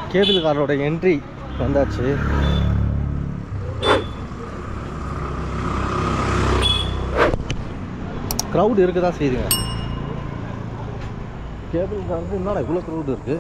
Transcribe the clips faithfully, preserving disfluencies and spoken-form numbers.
Cable காரோட entry வந்தாச்சு. Crowd இருக்க தான் செய்யுதுங்க. கேபிள் கார் வந்து என்னடா இவ்வளோ க்ரௌட் இருக்குது.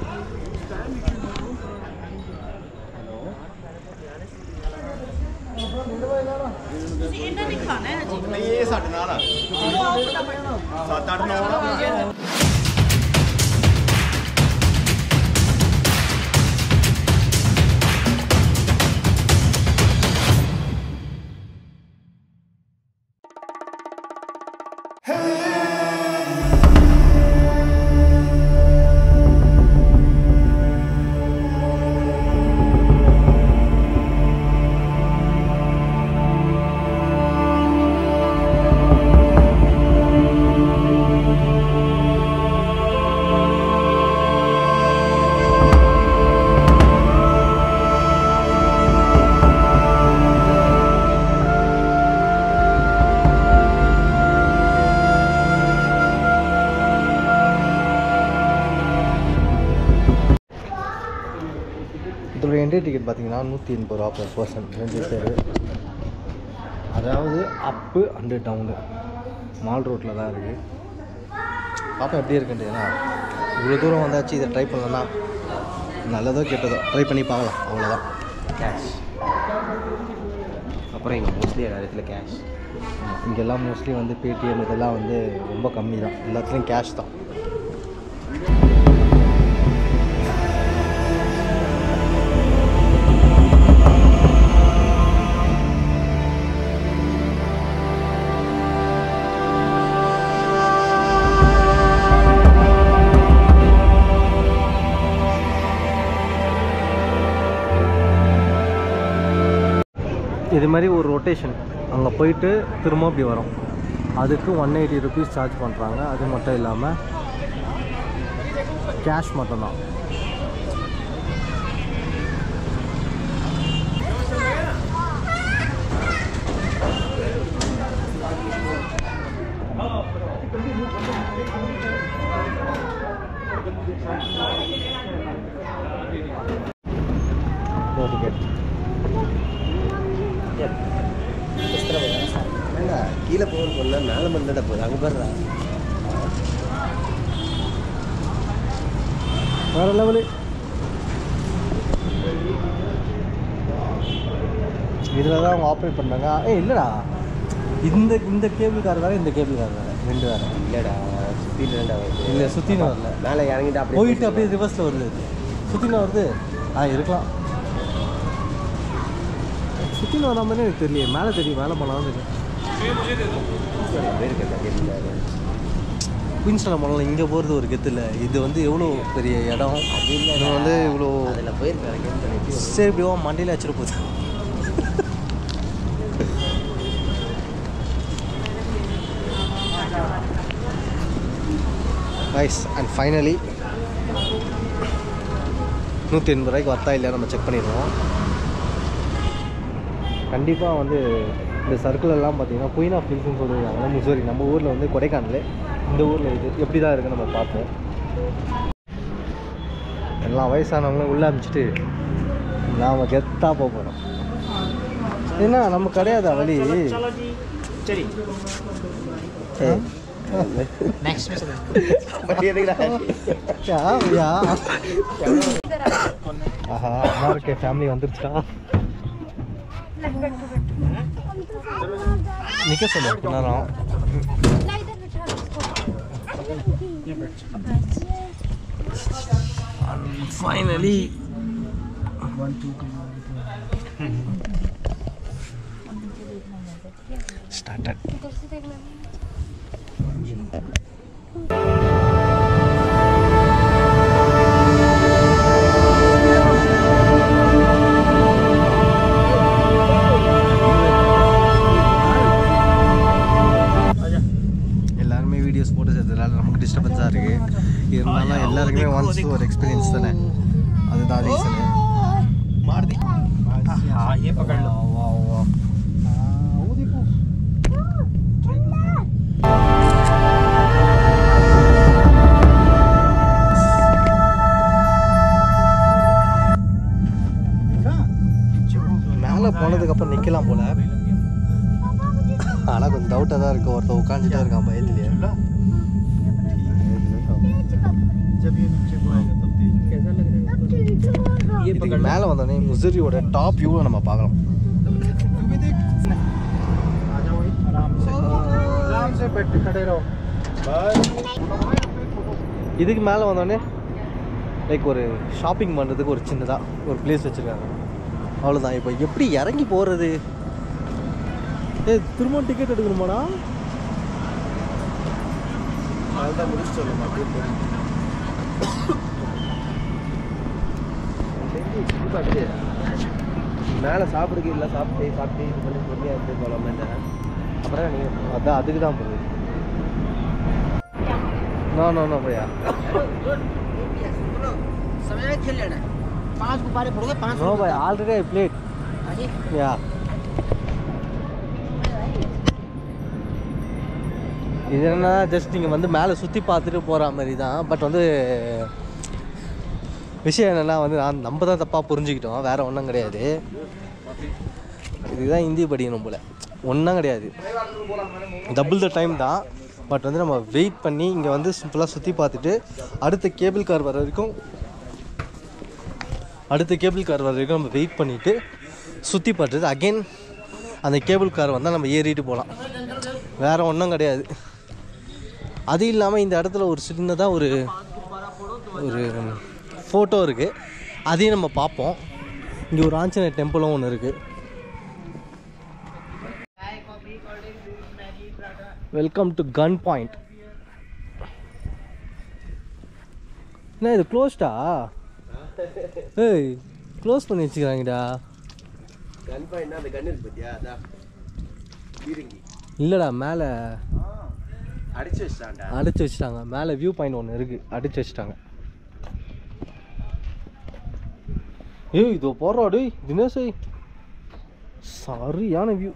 இதோட என்ட்ரி டிக்கெட் பார்த்தீங்கன்னா நூற்றி எண்பது ரூபா பர் பர்சன் ரெண்டு பேர். அதாவது அப்பு அண்டு டவுனு மால் ரோட்டில் தான் இருக்குது. பாப்பா எப்படி இருக்குன்ட்டு, ஏன்னா இவ்வளோ தூரம் வந்தாச்சு, இதை ட்ரை பண்ணலன்னா நல்லதோ கெட்டதோ ட்ரை பண்ணி பார்க்கலாம், அவ்வளோதான். கேஷ் அப்புறம் இங்கே மோஸ்ட்லி எல்லா இடத்துல கேஷ். இங்கெல்லாம் மோஸ்ட்லி வந்து பேடிஎம் இதெல்லாம் வந்து ரொம்ப கம்மி தான், எல்லாத்துலேயும் கேஷ் தான். இது மாதிரி ஒரு ரொட்டேஷன் அங்கே போயிட்டு திரும்ப அப்படி வரும். அதுக்கு ஒன் எயிட்டி ருபீஸ் சார்ஜ் பண்ணுறாங்க. அது மட்டும் இல்லாமல் கேஷ் மட்டும்தான். டிக்கெட் கீழே போகணும்னு சொன்னால் மேலே மண்டட போகுது, அங்கே போடுறா வேறு லெவலு. இதில் தான் அவங்க ஆப்ரேட் பண்ணாங்க. ஏ இல்லைடா, இந்த இந்த கேபிள் கார் வேறு, இந்த கேபிள் கார் வேறு, ரெண்டு வேறு. இல்லைடா சுற்றிட்டு ரெண்டா வருது. இல்லை சுற்றின்னு வரல, மேலே இறங்கிட்டு அப்படியே போயிட்டு அப்படியே ரிவர்ஸில் வருது. சுற்றின்னு வருது. ஆ இருக்கலாம், சுற்றின்னு வர மாதிரி எனக்கு தெரியல. மேலே தெரியும், மேலே போனாலும் தெரியும். குயின்ஸ்லாண்ட் போனாலும் இங்கே போகிறது ஒரு கெத்து இல்லை. இது வந்து எவ்வளோ பெரிய இடம், அது இல்லை, இது வந்து இவ்வளோ அதில் போயிருக்கேன். சரி இப்படியோ மண்டியில் வச்சிட போகுது. ரைஸ் அண்ட் ஃபைனலி நூற்றி எண்பது ரூபாய்க்கு வர்த்தா இல்லையா நம்ம செக் பண்ணிடுவோம். கண்டிப்பாக வந்து இந்த சர்க்கிளெல்லாம் பார்த்தீங்கன்னா குயின் ஆஃப் ஹில்ஸ்னு சொல்லியிருக்காங்க. முசோரி நம்ம ஊரில் வந்து கொடைக்கானல், இந்த ஊரில் இது எப்படி தான் இருக்குன்னு நம்ம பார்ப்போம். எல்லாம் வயசானவங்களும் உள்ளே அனுப்பிச்சிட்டு நாம் கெத்தாக போக போகிறோம். ஏன்னா நம்ம கிடையாதா வழி. சரி ஆஹா அம்மாவுக்கு ஃபேமிலி வந்துருச்சா? நிற்க சொல்லு நேரம். Finally started. எல்லாருமே வீடியோஸ் போட்டு சேர்த்ததுனால நமக்கு டிஸ்டர்பன்ஸாக இருக்குது. இருந்தாலும் எல்லாருக்குமே ஒன்ஸ் ஒரு எக்ஸ்பீரியன்ஸ் தானே, அதுதான் ரீசனு. ये पकड़ लो. वाह वाह உட்காந்துட்டே இருக்கான் பயத்துலேயே. இதுக்கு மேலே வந்தோடனே முசிறியோட டாப் வியூவை நம்ம பார்க்கலாம். இதுக்கு மேலே வந்தோடனே லைக் ஒரு ஷாப்பிங் பண்ணுறதுக்கு ஒரு சின்னதாக ஒரு பிளேஸ் வச்சுருக்காங்க. அவ்வளோதான். இப்போ எப்படி இறங்கி போகிறது? ஏ திரும்ப டிக்கெட் எடுக்கணுமாடா? அதுதான் முடிச்சு சொல்லுமா. மேலே சாப்பிடுக்கு இல்லை சாப்பிட்டு சாப்பிட்டு இது பண்ணி பொறுமையாக எடுத்து போகலாமே. அப்புறம் நீங்கள் அதான் அதுக்கு தான் போகுது. நோ நோ நோ भैया समय खेल लेना पांच गुब्बारे फोड़ोगे पांच नो भाई ऑलरेडी आई प्लेड या இது என்ன ஜஸ்ட் நீங்கள் வந்து மேலே சுற்றி பார்த்துட்டு போகிற மாதிரி தான். பட் வந்து விஷயம் என்னென்னா வந்து நான் நம்ம தான் தப்பாக புரிஞ்சுக்கிட்டோம், வேறு ஒன்றும் கிடையாது. இதுதான் ஹிந்தி படிக்கணும் போல், ஒன்றும் கிடையாது. டபுள் த டைம் தான். பட் வந்து நம்ம வெயிட் பண்ணி இங்கே வந்து சிம்பிளாக சுற்றி பார்த்துட்டு அடுத்த கேபிள் கார் வர வரைக்கும் அடுத்த கேபிள் கார் வர வரைக்கும் நம்ம வெயிட் பண்ணிவிட்டு சுற்றி பார்த்துட்டு அகெயின் அந்த கேபிள் கார் வந்தால் நம்ம ஏறிட்டு போகலாம். வேறு ஒன்றும் கிடையாது. அது இல்லாமல் இந்த இடத்துல ஒரு சின்னதாக ஒரு ஒரு ஃபோட்டோ இருக்குது, அதையும் நம்ம பார்ப்போம். இங்கே ஒரு ஆஞ்சநேயர் டெம்பிளும் ஒன்று இருக்குது. Welcome to gun point. என்ன இது க்ளோஸ்டா? ஏய் க்ளோஸ் பண்ணி வச்சுக்கிறாங்கடா. கன் பாயிண்ட்னா அந்த கன் இருக்கு பாத்தியா, அதான் பீரங்கி இல்லைடா, மேலே அடிச்சு வச்சிட்டாங்கடா. அடிச்சு வச்சுட்டாங்க. மேலே வியூ பாயிண்ட் ஒன்று இருக்குது, அடிச்சு வச்சுட்டாங்க. ஏய் இதோ போடுறா டேய் தினேஷ், சரியான வியூ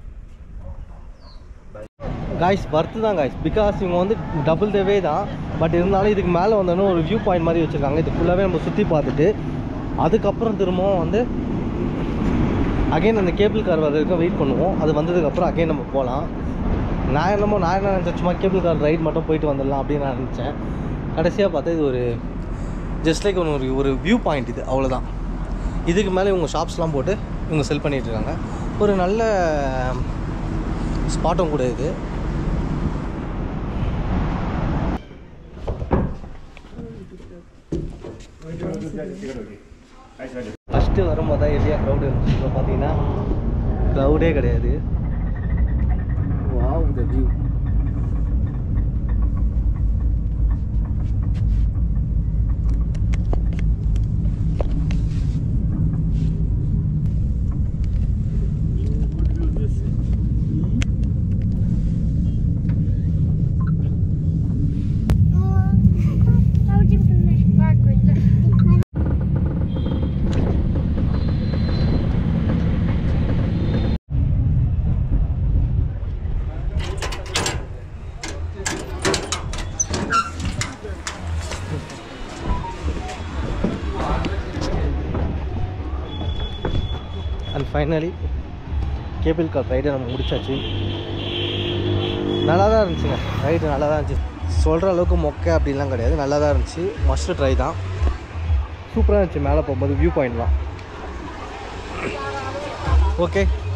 காய்ஸ். பர்த்து தான் காய்ஸ், பிகாஸ் இவங்க வந்து டபுள் த வே தான். பட் இருந்தாலும் இதுக்கு மேலே வந்தோன்னா ஒரு வியூ பாயிண்ட் மாதிரி வச்சுருக்காங்க. இது ஃபுல்லாகவே நம்ம சுற்றி பார்த்துட்டு அதுக்கப்புறம் திரும்பவும் வந்து அகைன் அந்த கேபிள் கார் வர வரைக்கும் வெயிட் பண்ணுவோம். அது வந்ததுக்கப்புறம் அகைன் நம்ம போகலாம். நான் என்னமோ நான் என்ன நினச்சேன், சும்மா கேபிள் கார் ரைட் மட்டும் போயிட்டு வந்துடலாம் அப்படின்னு நான் நினச்சேன். கடைசியாக பார்த்தா இது ஒரு ஜஸ்ட் லைக் ஒன்று ஒரு ஒரு வியூ பாயிண்ட் இது, அவ்வளோதான். இதுக்கு மேலே இவங்க ஷாப்ஸ்லாம் போட்டு இவங்க செல் பண்ணிகிட்ருக்காங்க. ஒரு நல்ல ஸ்பாட்டும் கூட இது. ஃபஸ்ட்டு வரும்போது தான் எரியா க்ரௌடு இருந்துச்சு. இப்போ பார்த்தீங்கன்னா க்ரௌடே கிடையாது. Wow the view. And finally cable car ரைடை நம்ம முடிச்சாச்சு. நல்லா தான் இருந்துச்சுங்க ரைடு, நல்லா தான் இருந்துச்சு. சொல்கிற அளவுக்கு மொக்கை அப்படின்லாம் கிடையாது, நல்லா தான் இருந்துச்சு. மஸ்ட் ட்ரை தான், சூப்பராக இருந்துச்சு. மேலே போகும்போது வியூ பாயிண்ட்லாம் ஓகே.